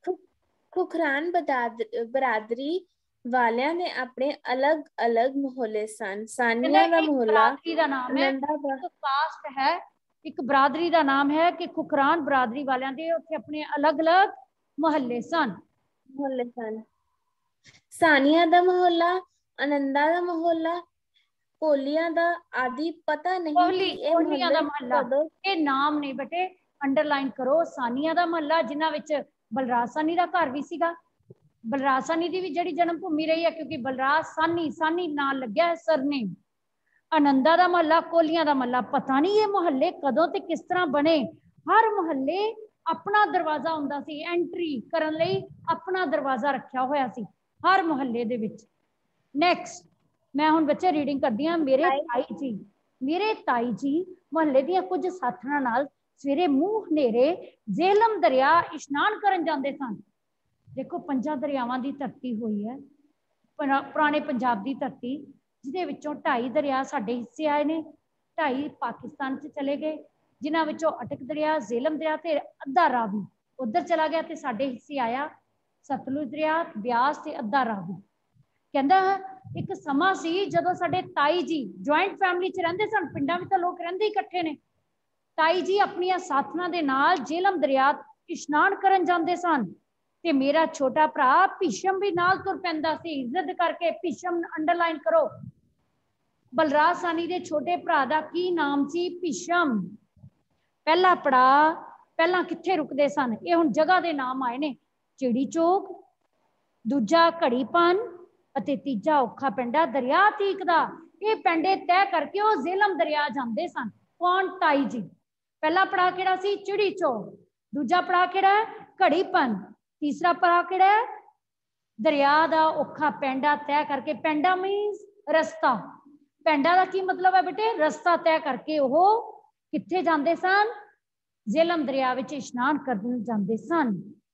ਖੁਖਰਾਨ ਬਰਾਦਰੀ ਵਾਲਿਆਂ ਦੇ ਆਪਣੇ ਅਲੱਗ ਅਲੱਗ ਮੁਹੱਲੇ ਸਨ। ਸਾਨੀਆ ਦਾ ਮੁਹੱਲਾ ਬਰਾਦਰੀ ਦਾ ਨਾਮ ਹੈ, ਇੱਕ ਕਾਸਟ ਹੈ, ਇੱਕ ਬਰਾਦਰੀ ਦਾ ਨਾਮ ਹੈ ਕਿ ਖੁਖਰਾਨ ਬਰਾਦਰੀ ਵਾਲਿਆਂ ਦੇ ਉੱਥੇ ਆਪਣੇ ਅਲੱਗ ਅਲੱਗ ਮੁਹੱਲੇ ਸਨ। ਮੁਹੱਲੇ ਸਨ। ਸਾਨੀਆ ਦਾ ਮੁਹੱਲਾ, ਆਨੰਦਾ ਦਾ ਮੁਹੱਲਾ, ਕੋਲੀਆਂ ਦਾ ਆਦਿ ਪਤਾ ਨਹੀਂ ਕੋਹਲੀ, ਕੋਹਲੀਆਂ ਦਾ ਮੁਹੱਲਾ, ਇਹ ਨਾਮ ਨੇ ਬੇਟੇ, ਅੰਡਰਲਾਈਨ ਕਰੋ। ਸਾਨੀਆ ਦਾ ਮੁਹੱਲਾ ਜਿਨ੍ਹਾਂ ਵਿੱਚ ਬਲਰਾਜ ਸਾਨੀ ਦਾ ਘਰ ਵੀ ਸੀਗਾ, ਬਲਰਾਜ ਸਾਨੀ ਦੀ ਵੀ ਜਿਹੜੀ ਜਨਮ ਭੂਮੀ ਰਹੀ ਹੈ ਕਿਉਂਕਿ ਬਲਰਾਜ ਸਾਨੀ, ਸਾਨੀ ਨਾਲ ਲੱਗਿਆ ਹੈ ਸਰਨੇਮ। ਆਨੰਦਾ ਦਾ ਮੁਹੱਲਾ, ਕੋਹਲੀਆਂ ਦਾ ਮੁਹੱਲਾ, ਪਤਾ ਨਹੀਂ ਇਹ ਮੁਹੱਲੇ ਕਦੋਂ ਤੇ ਕਿਸ ਤਰ੍ਹਾਂ ਬਣੇ। ਹਰ ਮੁਹੱਲੇ ਆਪਣਾ ਦਰਵਾਜ਼ਾ ਹੁੰਦਾ ਸੀ, ਐਂਟਰੀ ਕਰਨ ਲਈ ਆਪਣਾ ਦਰਵਾਜ਼ਾ ਰੱਖਿਆ ਹੋਇਆ ਸੀ ਹਰ ਮੁਹੱਲੇ ਦੇ ਵਿੱਚ। ਨੈਕਸਟ ਮੈਂ ਹੁਣ ਬੱਚੇ ਰੀਡਿੰਗ ਕਰਦੀ ਹਾਂ। ਮੇਰੇ ਤਾਈ ਜੀ, ਮੇਰੇ ਤਾਈ ਜੀ ਮੁਹੱਲੇ ਦੀਆਂ ਕੁਝ ਸਾਥਣਾਂ ਨਾਲ ਸਵੇਰੇ ਮੂੰਹ ਹਨੇਰੇ ਜੇਹਲਮ ਦਰਿਆ ਇਸ਼ਨਾਨ ਕਰਨ ਜਾਂਦੇ ਸਨ। ਦੇਖੋ ਪੰਜਾਂ ਦਰਿਆਵਾਂ ਦੀ ਧਰਤੀ ਹੋਈ ਹੈ, ਪੁਰਾਣੇ ਪੰਜਾਬ ਦੀ ਧਰਤੀ, ਜਿਹਦੇ ਵਿੱਚੋਂ ਢਾਈ ਦਰਿਆ ਸਾਡੇ ਹਿੱਸੇ ਆਏ ਨੇ, ਢਾਈ ਪਾਕਿਸਤਾਨ 'ਚ ਚਲੇ ਗਏ, ਜਿਨ੍ਹਾਂ ਵਿੱਚੋਂ ਅਟਕ ਦਰਿਆ, ਜੇਹਲਮ ਦਰਿਆ ਤੇ ਅੱਧਾ ਰਾਵੀ ਉੱਧਰ ਚਲਾ ਗਿਆ ਤੇ ਸਾਡੇ ਹਿੱਸੇ ਆਇਆ ਸਤਲੁਜ ਦਰਿਆ, ਬਿਆਸ ਤੇ ਅੱਧਾ ਰਾਵੀ। ਕਹਿੰਦਾ ਇੱਕ ਸਮਾਂ ਸੀ ਜਦੋਂ ਸਾਡੇ ਤਾਈ ਜੀ ਜੁਆਇੰਟ ਫੈਮਿਲੀ 'ਚ ਰਹਿੰਦੇ ਸਨ, ਪਿੰਡਾਂ ਵਿੱਚ ਤਾਂ ਲੋਕ ਰਹਿੰਦੇ ਇਕੱਠੇ ਨੇ। ਤਾਈ ਜੀ ਆਪਣੀਆਂ ਸਾਥਣਾਂ ਦੇ ਨਾਲ ਜੇਹਲਮ ਦਰਿਆ ਇਸ਼ਨਾਨ ਕਰਨ ਜਾਂਦੇ ਸਨ ਤੇ ਮੇਰਾ ਛੋਟਾ ਭਰਾ ਭੀਸ਼ਮ ਵੀ ਨਾਲ ਤੁਰ ਪੈਂਦਾ ਸੀ। ਇੱਜ਼ਤ ਕਰਕੇ ਭੀਸ਼ਮ ਅੰਡਰਲਾਈਨ ਕਰੋ। ਬਲਰਾਜ ਸਾਨੀ ਦੇ ਛੋਟੇ ਭਰਾ ਦਾ ਕੀ ਨਾਮ ਸੀ? ਭੀਸ਼ਮ। ਪਹਿਲਾ ਪੜਾਅ ਪਹਿਲਾਂ ਕਿੱਥੇ ਰੁਕਦੇ ਸਨ? ਇਹ ਹੁਣ ਜਗ੍ਹਾ ਦੇ ਨਾਮ ਆਏ ਨੇ। ਚਿੜੀ ਚੌਕ, ਦੂਜਾ ਘੜੀਪਨ ਅਤੇ ਤੀਜਾ ਔਖਾ ਪਿੰਡਾ ਦਰਿਆ ਤੀਕ ਦਾ। ਇਹ ਪਿੰਡੇ ਤੈਅ ਕਰਕੇ ਉਹ ਜੇਹਲਮ ਦਰਿਆ ਜਾਂਦੇ ਸਨ। ਕੌਣ? ਤਾਈ ਜੀ। ਪਹਿਲਾ ਪੜਾਅ ਕਿਹੜਾ ਸੀ? ਚਿੜੀ ਚੌਕ। ਦੂਜਾ ਪੜਾਅ ਕਿਹੜਾ ਹੈ? ਘੜੀਪਨ। ਤੀਸਰਾ ਪੜਾਅ ਕਿਹੜਾ ਹੈ? ਦਰਿਆ ਦਾ ਔਖਾ ਪੈਂਡਾ ਤੈਅ ਕਰਕੇ। ਪੈਂਡਾ ਮੀਨਸ ਰਸਤਾ। ਪੈਂਡਾ ਦਾ ਕੀ ਮਤਲਬ ਹੈ ਬੇਟੇ? ਰਸਤਾ ਤੈਅ ਕਰਕੇ ਉਹ ਕਿੱਥੇ ਜਾਂਦੇ ਸਨ? ਜੇਹਲਮ ਦਰਿਆ ਵਿੱਚ ਇਸ਼ਨਾਨ ਕਰਨ ਜਾਂਦੇ ਸਨ।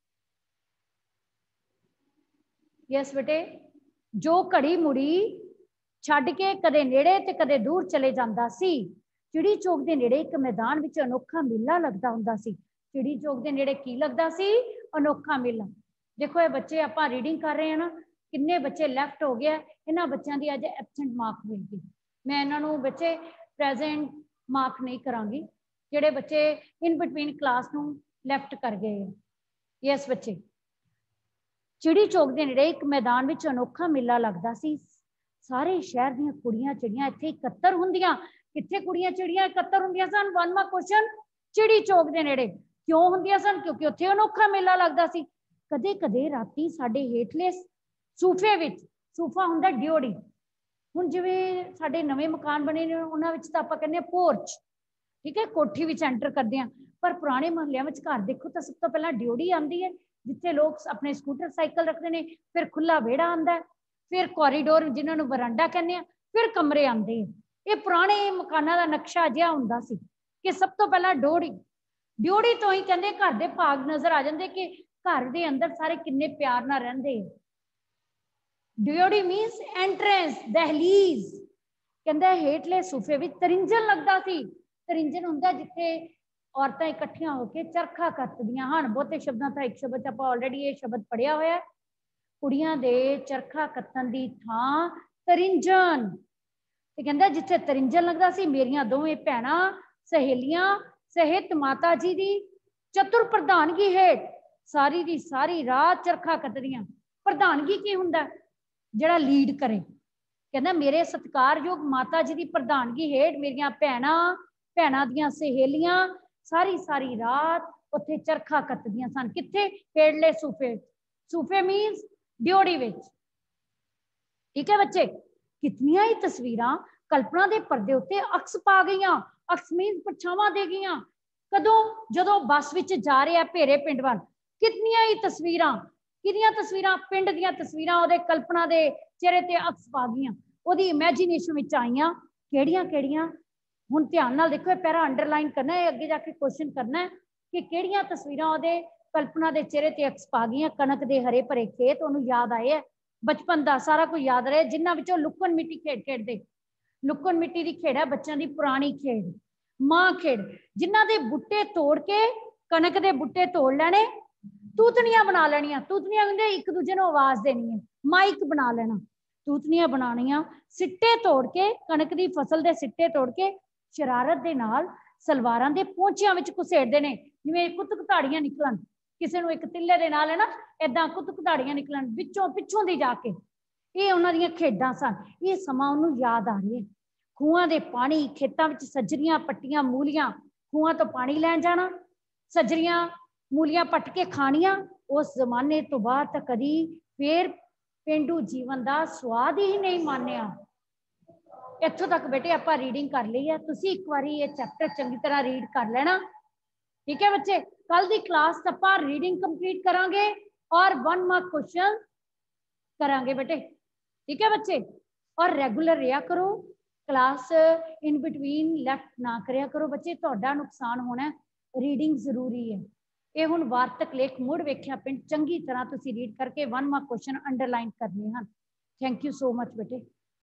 ਯਸ ਬੇਟੇ। ਜੋ ਘੜੀ ਮੁੜੀ ਛੱਡ ਕੇ ਕਦੇ ਨੇੜੇ ਤੇ ਕਦੇ ਦੂਰ ਚਲੇ ਜਾਂਦਾ ਸੀ। ਚਿੜੀ ਚੌਕ ਦੇ ਨੇੜੇ ਇੱਕ ਮੈਦਾਨ ਵਿੱਚ ਅਨੋਖਾ ਮੇਲਾ ਲੱਗਦਾ ਹੁੰਦਾ ਸੀ। ਚਿੜੀ ਚੌਕ ਦੇ ਨੇੜੇ ਕੀ ਲੱਗਦਾ ਸੀ? ਅਨੋਖਾ ਮੇਲਾ। ਦੇਖੋ ਇਹ ਬੱਚੇ ਆਪਾਂ ਰੀਡਿੰਗ ਕਰ ਰਹੇ ਹਾਂ ਨਾ, ਕਿੰਨੇ ਬੱਚੇ ਲੈਫਟ ਹੋ ਗਏ। ਇਹਨਾਂ ਬੱਚਿਆਂ ਦੀ ਅੱਜ ਐਬਸੈਂਟ ਮਾਰਕ ਹੋਏਗੀ। ਮੈਂ ਇਹਨਾਂ ਨੂੰ ਬੱਚੇ ਪ੍ਰੈਜ਼ੈਂਟ ਮਾਰਕ ਨਹੀਂ ਕਰਾਂਗੀ, ਜਿਹੜੇ ਬੱਚੇ ਇਨ ਬਿਟਵੀਨ ਕਲਾਸ ਨੂੰ ਲੈਫਟ ਕਰ ਗਏ ਆ। ਯਸ ਬੱਚੇ। ਚਿੜੀ ਚੌਕ ਦੇ ਨੇੜੇ ਇੱਕ ਮੈਦਾਨ ਵਿੱਚ ਅਨੋਖਾ ਮੇਲਾ ਲੱਗਦਾ ਸੀ। ਸਾਰੇ ਸ਼ਹਿਰ ਦੀਆਂ ਕੁੜੀਆਂ ਚਿੜੀਆਂ ਇੱਥੇ ਇਕੱਤਰ ਹੁੰਦੀਆਂ। ਕਿੱਥੇ ਕੁੜੀਆਂ ਚਿੜੀਆਂ ਇਕੱਤਰ ਹੁੰਦੀਆਂ ਸਨ? ਵਨਵਾਂ ਕੁਐਸਚਨ। ਚਿੜੀ ਚੌਕ ਦੇ ਨੇੜੇ ਕਿਉਂ ਹੁੰਦੀਆਂ ਸਨ? ਕਿਉਂਕਿ ਉੱਥੇ ਅਨੋਖਾ ਮੇਲਾ ਲੱਗਦਾ ਸੀ। ਕਦੇ ਕਦੇ ਰਾਤੀ ਸਾਡੇ ਹੇਠਲੇ ਸੂਫੇ ਵਿੱਚ, ਸੂਫਾ ਹੁੰਦਾ ਡਿਓੜੀ, ਹੁਣ ਜਿਵੇਂ ਸਾਡੇ ਨਵੇਂ ਮਕਾਨ ਬਣੇ ਨੇ ਉਹਨਾਂ ਵਿੱਚ ਤਾਂ ਆਪਾਂ ਕਹਿੰਦੇ ਹਾਂ ਪੋਰਚ, ਠੀਕ ਹੈ, ਕੋਠੀ ਵਿੱਚ ਐਂਟਰ ਕਰਦੇ ਹਾਂ। ਪਰ ਪੁਰਾਣੇ ਮੁਹੱਲਿਆਂ ਵਿੱਚ ਘਰ ਦੇਖੋ ਤਾਂ ਸਭ ਤੋਂ ਪਹਿਲਾਂ ਡਿਓੜੀ ਆਉਂਦੀ ਹੈ, ਜਿੱਥੇ ਲੋਕ ਆਪਣੇ ਸਕੂਟਰ ਸਾਈਕਲ ਰੱਖਦੇ ਨੇ। ਫਿਰ ਖੁੱਲਾ ਵਿਹੜਾ ਆਉਂਦਾ, ਫਿਰ ਕੋਰੀਡੋਰ ਜਿਹਨਾਂ ਨੂੰ ਵਰਾਂਡਾ ਕਹਿੰਦੇ ਆ, ਫਿਰ ਕਮਰੇ ਆਉਂਦੇ ਆ। ਇਹ ਪੁਰਾਣੇ ਮਕਾਨਾਂ ਦਾ ਨਕਸ਼ਾ ਜਿਹਾ ਹੁੰਦਾ ਸੀ ਕਿ ਸਭ ਤੋਂ ਪਹਿਲਾਂ ਡਿਓੜੀ, ਡਿਓੜੀ ਤੋਂ ਹੀ ਕਹਿੰਦੇ ਘਰ ਦੇ ਭਾਗ ਨਜ਼ਰ ਆ ਜਾਂਦੇ ਕਿ ਘਰ ਦੇ ਅੰਦਰ ਸਾਰੇ ਕਿੰਨੇ ਪਿਆਰ ਨਾਲ ਰਹਿੰਦੇ। ਡਿਓੜੀ ਮੀਨਸ ਐਂਟਰੈਂਸ, ਦਹਲੀਜ਼। ਕਹਿੰਦਾ ਹੇਠਲੇ ਸੂਫੇ ਵਿੱਚ ਤਰਿੰਜਣ ਲੱਗਦਾ ਸੀ। ਤਰਿੰਜਣ ਹੁੰਦਾ ਜਿੱਥੇ ਔਰਤਾਂ ਇਕੱਠੀਆਂ ਹੋ ਕੇ ਚਰਖਾ ਕੱਤਦੀਆਂ ਹਨ। ਬਹੁਤੇ ਸ਼ਬਦਾਂ ਤਾਂ ਇੱਕ ਸ਼ਬਦ ਆਪਾਂ ਆਲਰੇਡੀ ਇਹ ਸ਼ਬਦ ਪੜਿਆ ਹੋਇਆ। ਕੁੜੀਆਂ ਦੇ ਚਰਖਾ ਕੱਤਣ ਦੀ ਥਾਂ ਤਰਿੰਜਣ। ਤੇ ਕਹਿੰਦਾ ਜਿੱਥੇ ਤਰਿੰਜਣ ਲੱਗਦਾ ਸੀ, ਮੇਰੀਆਂ ਦੋਵੇਂ ਭੈਣਾਂ ਸਹੇਲੀਆਂ ਸਹਿਤ ਮਾਤਾ ਜੀ ਦੀ ਚਤੁਰ ਪ੍ਰਧਾਨਗੀ ਹੇਠ ਸਾਰੀ ਦੀ ਸਾਰੀ ਰਾਤ ਚਰਖਾ ਕੱਤਦੀਆਂ। ਪ੍ਰਧਾਨਗੀ ਕੀ ਹੁੰਦਾ? ਜਿਹੜਾ ਲੀਡ ਕਰੇ। ਕਹਿੰਦਾ ਮੇਰੇ ਸਤਿਕਾਰਯੋਗ ਮਾਤਾ ਜੀ ਦੀ ਪ੍ਰਧਾਨਗੀ ਹੇਠ ਮੇਰੀਆਂ ਭੈਣਾਂ, ਭੈਣਾਂ ਦੀਆਂ ਸਹੇਲੀਆਂ ਸਾਰੀ ਸਾਰੀ ਰਾਤ ਉੱਥੇ ਚਰਖਾ ਕੱਤਦੀਆਂ ਸਨ। ਕਿੱਥੇ? ਹੇਠਲੇ ਸੂਫੇ। ਸੂਫੇ ਮੀਨਸ ਡਿਓੜੀ ਵਿੱਚ। ਠੀਕ ਹੈ ਬੱਚੇ। ਕਿਤਨੀਆਂ ਹੀ ਤਸਵੀਰਾਂ ਕਲਪਨਾ ਦੇ ਪਰਦੇ ਉੱਤੇ ਅਕਸ ਪਾ ਗਈਆਂ। ਅਕਸ ਮੀਨਸ ਪਰਛਾਵਾਂ ਦੇ ਗਈਆਂ। ਕਦੋਂ? ਜਦੋਂ ਬੱਸ ਵਿੱਚ ਜਾ ਰਿਹਾ ਭੇਰੇ ਪਿੰਡ ਵੱਲ। ਕਿਤਨੀਆਂ ਹੀ ਤਸਵੀਰਾਂ, ਕਿਹਦੀਆਂ ਤਸਵੀਰਾਂ? ਪਿੰਡ ਦੀਆਂ ਤਸਵੀਰਾਂ ਉਹਦੇ ਕਲਪਨਾ ਦੇ ਚਿਹਰੇ ਤੇ ਅਕਸ ਪਾ ਗਈਆਂ, ਉਹਦੀ ਇਮੈਜੀਨੇਸ਼ਨ ਵਿੱਚ ਆਈਆਂ। ਕਿਹੜੀਆਂ ਕਿਹੜੀਆਂ? ਹੁਣ ਧਿਆਨ ਨਾਲ ਦੇਖੋ, ਇਹ ਪੈਰਾ ਅੰਡਰਲਾਈਨ ਕਰਨਾ ਹੈ, ਅੱਗੇ ਜਾ ਕੇ ਕੁਐਸਚਨ ਕਰਨਾ ਹੈ ਕਿ ਕਿਹੜੀਆਂ ਤਸਵੀਰਾਂ ਉਹਦੇ ਕਲਪਨਾ ਦੇ ਚਿਹਰੇ ਤੇ ਅਕਸ ਪਾ ਗਈਆਂ। ਕਣਕ ਦੇ ਹਰੇ ਭਰੇ ਖੇਤ ਉਹਨੂੰ ਯਾਦ ਆਏ ਹੈ। बचपन का सारा कुछ याद रहे, जिन्हां विचों लुकन मिट्टी खेड खेडते, लुकन मिट्टी की खेड है बच्चों की पुरानी खेड, मां खेड, जिन्हां दे बुट्टे तोड़ के कणक के बुट्टे तोड़ लेने, तूतनियां बना लेनियां, तूतनियां कहंदे एक दूजे नूं आवाज देनी है, माइक बना लेना, तूतनियां बनानियां, सिट्टे तोड़ के कणक की फसल के सिट्टे तोड़ के शरारत दे नाल सलवारां दे पोंचियां विच घुसेड़दे ने, जिवें कुत्त घताड़ियां निकलन, किसी नूं एक तिल्ले दे नाल है ना इदां कुत्त घताड़ियां निकलन विचों पिछों दी जाके, ये उन्हां दीयां खेडां सन। ये समा उन्हूं याद आ रही है, खूहां दे पानी, खेतां विच सजरियां पट्टियां मूलियां, खूहां तो पानी लैण जाना, सजरियां मूलियां पट के खानियां। उस जमाने तो बाद तां कदी फिर पेंडू जीवन का स्वाद ही नहीं मानिया। इत्थों तक बेटे आपां रीडिंग कर ली है, तुसीं एक बारी ये चैप्टर चंगी तरह रीड कर लेना, ठीक है बच्चे। कल दी क्लास आपां रीडिंग कंप्लीट करांगे और वन मार्क क्वेश्चन करांगे बेटे, ठीक है बच्चे। और रेगुलर रहा करो, क्लास इन बिटवीन लैफ्ट ना करया करो बच्चे, तुहाडा नुकसान होना। रीडिंग जरूरी है। ये हुण वार्तक लेख मुड़ वेख्या पिंड चंगी तरह तुसीं रीड करके वन मार्क क्वेश्चन अंडरलाइन करने हैं। थैंक यू सो मच बेटे।